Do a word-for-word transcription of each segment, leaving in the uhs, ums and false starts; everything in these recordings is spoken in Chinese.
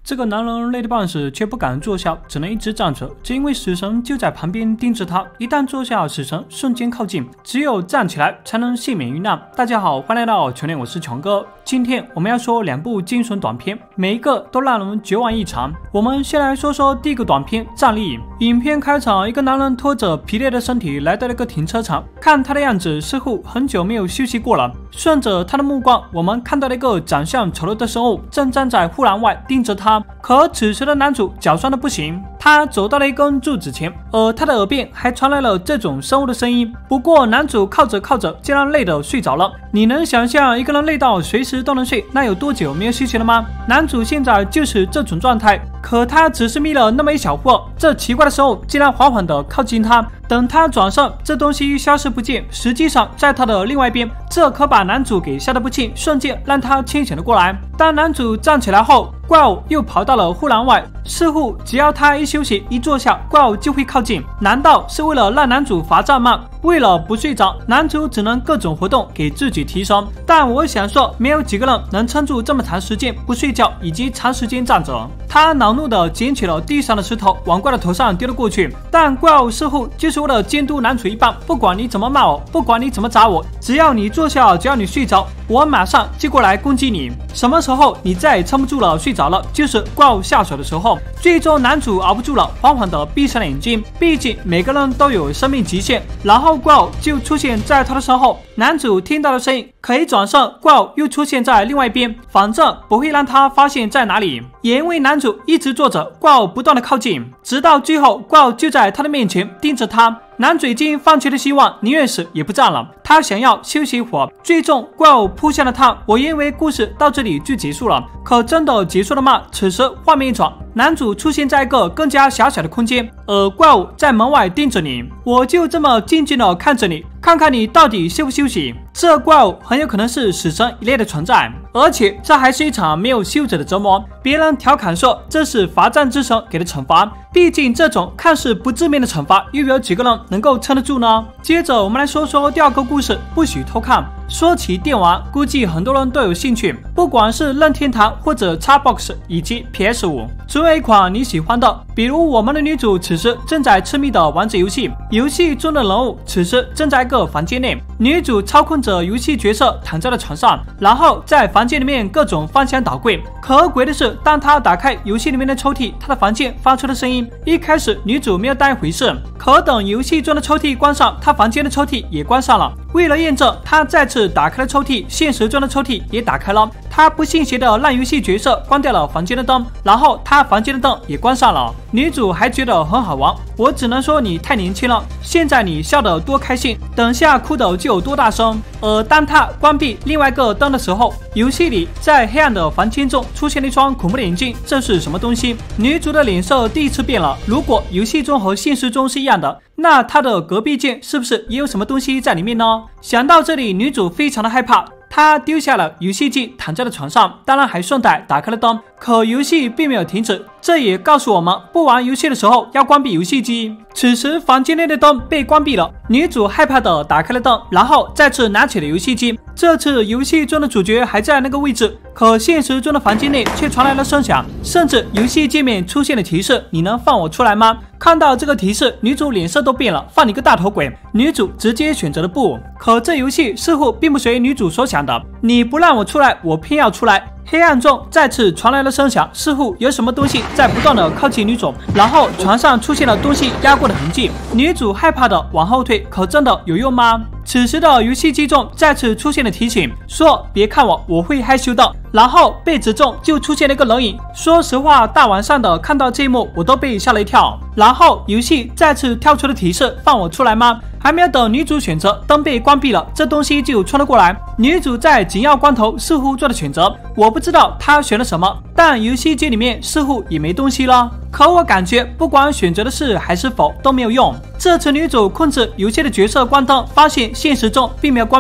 这个男人累得半死，却不敢坐下，只能一直站着，只因为死神就在旁边盯着他。一旦坐下，死神瞬间靠近，只有站起来才能幸免于难。大家好，欢迎来到球练，我是强哥。今天我们要说两部惊悚短片，每一个都让人绝望异常。我们先来说说第一个短片《站立》。影片开场，一个男人拖着疲累的身体来到了一个停车场，看他的样子似乎很久没有休息过了。顺着他的目光，我们看到了一个长相丑陋的生物正站在护栏外盯着他。可此时的男主脚酸的不行，他走到了一根柱子前，而他的耳边还传来了这种生物的声音。不过男主靠着靠着竟然累得睡着了。你能想象一个人累到随时都能睡，那有多久没有休息了吗？男主现在就是这种状态，可他只是眯了那么一小会儿，这奇怪的生物竟然缓缓地靠近他。等他转身，这东西消失不见，实际上在他的另外一边，这可把男主给吓得不轻，瞬间让他清醒了过来。当男主站起来后，怪物又跑到了护栏外，似乎只要他一休息一坐下，怪物就会靠近。难道是为了让男主罚站吗？为了不睡着，男主只能各种活动给自己提升。但我想说，没有几个人能撑住这么长时间不睡觉以及长时间站着。他恼怒地捡起了地上的石头，往怪的头上丢了过去。但怪物似乎就是为了监督男主一般，不管你怎么骂我，不管你怎么砸我，只要你坐下，只要你睡着，我马上就过来攻击你。什么时候你再也撑不住了睡着了，就是怪物下手的时候。最终男主熬不住了，缓缓地闭上了眼睛。毕竟每个人都有生命极限。然后怪物就出现在他的身后，男主听到了声音，可一转身，怪物又出现在另外一边，反正不会让他发现在哪里。也因为男主一直坐着，怪物不断的靠近，直到最后怪物就在他的面前盯着他。男主已经放弃了希望，宁愿死也不站了。他想要休息一会儿，最终怪物扑向了他。我以为故事到这里就结束了，可真的结束了吗？此时画面一转，男主出现在一个更加狭小的空间，而怪物在门外盯着你。我就这么静静的看着你，看看你到底休不休息。这怪物很有可能是死神一类的存在，而且这还是一场没有休止的折磨。别人调侃说这是罚站之神给的惩罚，毕竟这种看似不致命的惩罚，又有几个人能够撑得住呢？接着我们来说说第二个故事，不许偷看。说起电玩，估计很多人都有兴趣，不管是任天堂或者 Xbox 以及 P S 五， 总有一款你喜欢的。比如我们的女主此时正在痴迷的玩着游戏，游戏中的人物此时正在一个房间内，女主操控着游戏角色躺在了床上，然后在房间里面各种翻箱倒柜。可鬼的是，当她打开游戏里面的抽屉，她的房间发出了声音。一开始女主没有当一回事，可等游戏中的抽屉关上，她房间的抽屉也关上了。为了验证，她再次打开了抽屉，现实中的抽屉也打开了。她不信邪的让游戏角色关掉了房间的灯，然后她房间的灯也关上了。女主还觉得很好玩，我只能说你太年轻了，现在你笑得多开心，等下哭的就有多大声。而当她关闭另外一个灯的时候，游戏里在黑暗的房间中出现了一双恐怖的眼睛，这是什么东西？女主的脸色第一次变了。如果游戏中和现实中是一样的，那她的隔壁间是不是也有什么东西在里面呢？想到这里，女主非常的害怕，她丢下了游戏机，躺在了床上，当然还顺带打开了灯。可游戏并没有停止，这也告诉我们，不玩游戏的时候要关闭游戏机。此时房间内的灯被关闭了，女主害怕的打开了灯，然后再次拿起了游戏机。这次游戏中的主角还在那个位置，可现实中的房间内却传来了声响，甚至游戏界面出现了提示，你能放我出来吗？看到这个提示，女主脸色都变了，放你个大头鬼！女主直接选择了不。可这游戏似乎并不随女主所想的，你不让我出来，我偏要出来。黑暗中再次传来了声响，似乎有什么东西在不断的靠近女主，然后床上出现了东西压过的痕迹。女主害怕的往后退，可真的有用吗？此时的游戏机中再次出现了提醒，说别看我，我会害羞的。然后被子中就出现了一个人影，说实话，大晚上的看到这一幕，我都被吓了一跳。然后游戏再次跳出了提示，放我出来吗？还没有等女主选择，灯被关闭了，这东西就冲了过来。女主在紧要关头似乎做了选择，我不知道她选了什么，但游戏机里面似乎也没东西了。可我感觉不管选择的是还是否都没有用。这次女主控制游戏的角色关灯，发现现实中并没有关闭，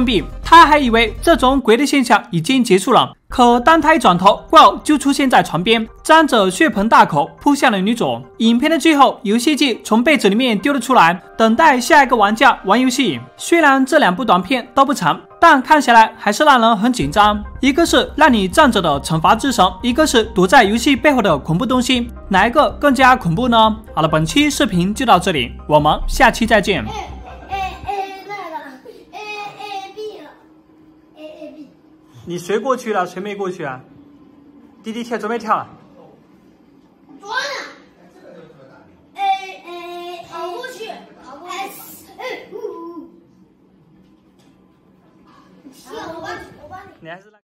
他还以为这种鬼的现象已经结束了，可当他一转头，怪物就出现在床边，张着血盆大口扑向了女主。影片的最后，游戏机从被子里面丢了出来，等待下一个玩家玩游戏。虽然这两部短片都不长，但看起来还是让人很紧张。一个是让你站着的惩罚之神，一个是躲在游戏背后的恐怖东西，哪一个更加恐怖呢？好了，本期视频就到这里，我们下期再见。你谁过去了？谁没过去啊？弟弟跳，准备跳了。 左呢 ？A A 跑过去 ，S A 呜呜。行，我帮你，我帮你。 你还是。